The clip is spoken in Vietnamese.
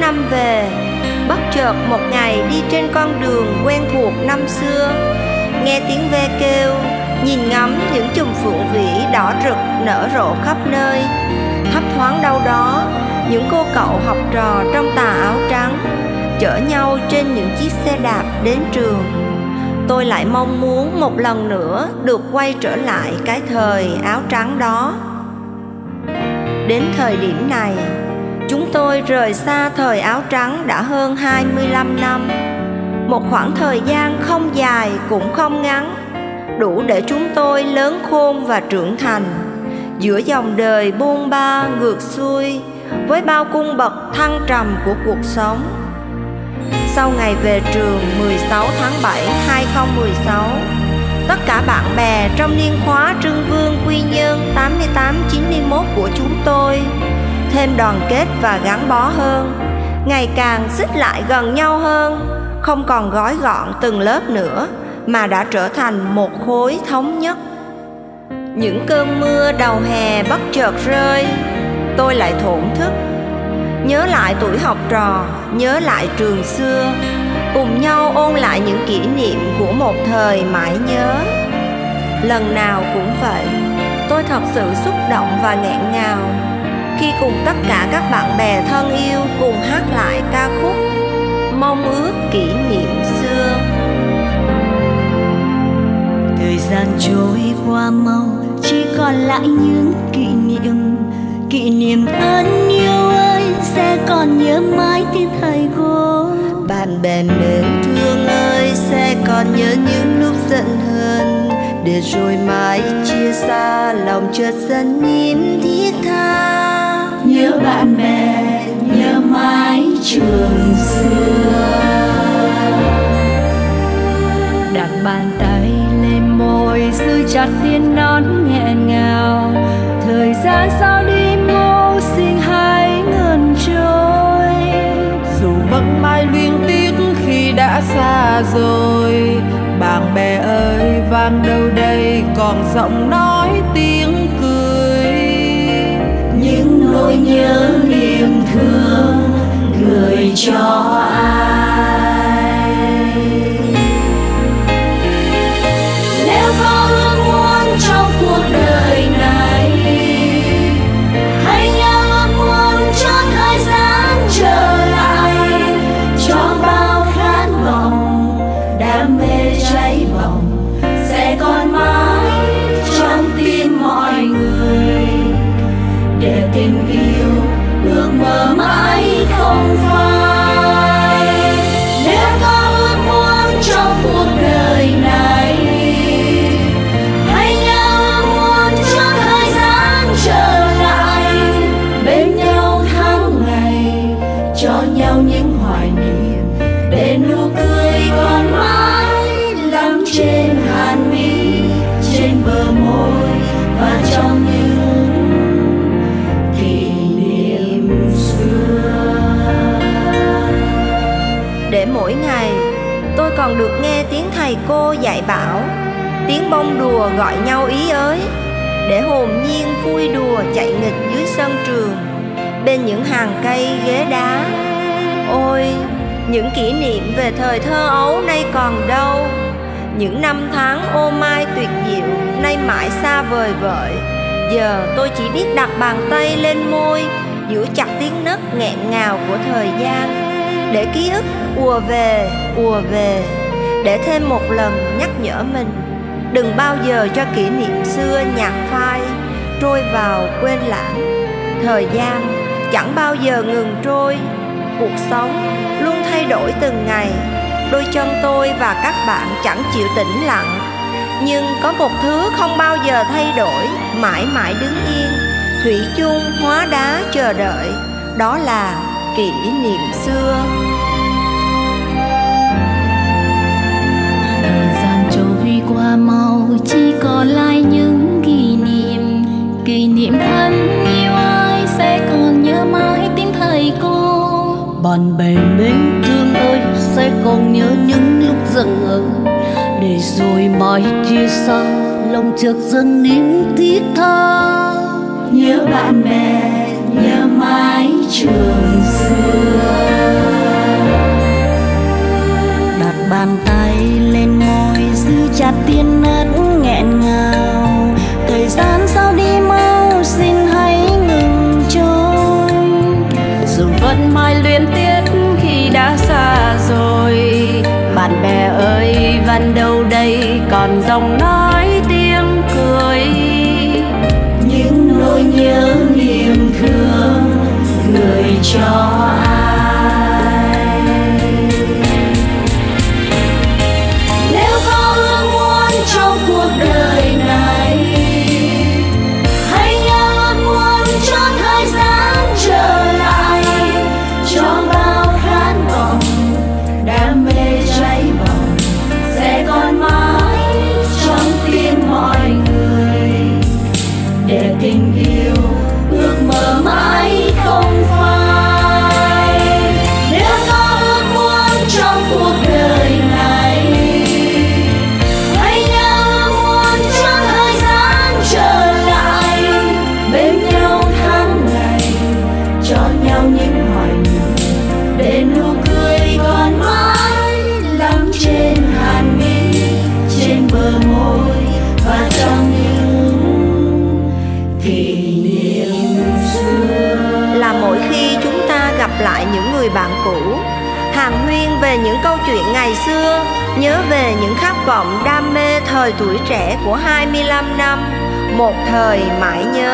năm về, bất chợt một ngày đi trên con đường quen thuộc năm xưa, nghe tiếng ve kêu, nhìn ngắm những chùm phượng vĩ đỏ rực nở rộ khắp nơi. Thấp thoáng đâu đó, những cô cậu học trò trong tà áo trắng chở nhau trên những chiếc xe đạp đến trường. Tôi lại mong muốn một lần nữa được quay trở lại cái thời áo trắng đó. Đến thời điểm này, chúng tôi rời xa thời áo trắng đã hơn 25 năm. Một khoảng thời gian không dài cũng không ngắn, đủ để chúng tôi lớn khôn và trưởng thành giữa dòng đời bôn ba ngược xuôi với bao cung bậc thăng trầm của cuộc sống. Sau ngày về trường 16 tháng 7 2016, tất cả bạn bè trong niên khóa Trưng Vương Quy Nhơn 88-91 của chúng tôi thêm đoàn kết và gắn bó hơn, ngày càng xích lại gần nhau hơn, không còn gói gọn từng lớp nữa mà đã trở thành một khối thống nhất. Những cơn mưa đầu hè bất chợt rơi, tôi lại thổn thức, nhớ lại tuổi học trò, nhớ lại trường xưa, cùng nhau ôn lại những kỷ niệm của một thời mãi nhớ. Lần nào cũng vậy, tôi thật sự xúc động và nghẹn ngào khi cùng tất cả các bạn bè thân yêu cùng hát lại ca khúc Mong ước kỷ niệm xưa. Thời gian trôi qua mau, chỉ còn lại những kỷ niệm thân yêu ơi, sẽ còn nhớ mãi tiếng thầy cô. Bạn bè mến thương ơi, sẽ còn nhớ những lúc giận hờn, để rồi mãi chia xa, lòng chợt dần nín thiết tha. Nhớ bạn bè, nhớ mãi trường xưa. Đặt bàn tay lên môi, giữ chặt tiếng nón nghẹn ngào. Thời gian sao đi mau, xin hãy ngừng trôi. Dù vẫn mãi luyến tiếc khi đã xa rồi, bạn bè ơi vang đâu đây còn giọng nói tiếng cười. Những nỗi nhớ niềm thương gửi cho ai. Nếu có ước muốn trong cuộc đời này, hãy nhớ ước muốn cho thời gian trở lại, cho bao khát vọng đam mê cháy bỏng sẽ còn mãi trong tim mọi người, để tình yêu ước mơ mãi không phai. Nếu có ước muốn trong cuộc đời này, hãy nhớ ước muốn cho thời gian trở lại, bên nhau tháng ngày, cho nhau những hoài niệm, để nụ cười còn mãi lắng trên hàn mi, trên bờ môi và trong những kỷ niệm xưa. Để mỗi ngày tôi còn được nghe tiếng thầy cô dạy bảo, tiếng bông đùa gọi nhau ý ới, để hồn nhiên vui đùa chạy nghịch dưới sân trường, bên những hàng cây ghế đá. Ôi, những kỷ niệm về thời thơ ấu nay còn đâu, những năm tháng ô mai tuyệt diệu nay mãi xa vời vợi. Giờ tôi chỉ biết đặt bàn tay lên môi, giữ chặt tiếng nấc nghẹn ngào của thời gian, để ký ức ùa về, để thêm một lần nhắc nhở mình đừng bao giờ cho kỷ niệm xưa nhạt phai, trôi vào quên lãng. Thời gian chẳng bao giờ ngừng trôi, cuộc sống luôn thay đổi từng ngày. Đôi chân tôi và các bạn chẳng chịu tĩnh lặng, nhưng có một thứ không bao giờ thay đổi, mãi mãi đứng yên, thủy chung hóa đá chờ đợi, đó là kỷ niệm xưa. Thời gian trôi qua mau, chỉ còn lại những kỷ niệm thân yêu ai, sẽ còn nhớ mãi tiếng thầy cô. Bạn bè mến thương ơi, sẽ còn nhớ những lúc giận hờn, để rồi mãi chia xa, lòng chợt dần nín thiết tha. Nhớ bạn bè, nhớ mãi trường xưa. tròn giọng nói tiếng cười. Những nỗi nhớ niềm thương gửi cho ai. Nếu có ước muốn trong cuộc đời này, hãy nhớ ước muốn cho thời gian trở lại, cho bao khát vọng đam mê cháy bỏng sẽ còn mãi trong tim mọi người, để tình yêu ước mơ mãi không phai. Nếu có ước muốn trong cuộc đời này, hãy nhớ ước muốn cho thời gian trở lại, bên nhau tháng ngày, cho nhau những hoài niệm, để nụ cười còn mãi lắng trên hàn mi, trên bờ môi và trong những kỷ niệm xưa. Là mỗi khi chúng ta gặp lại những người bạn cũ, hàn huyên về những câu chuyện ngày xưa, nhớ về những khát vọng đam mê thời tuổi trẻ của 25 năm, một thời mãi nhớ.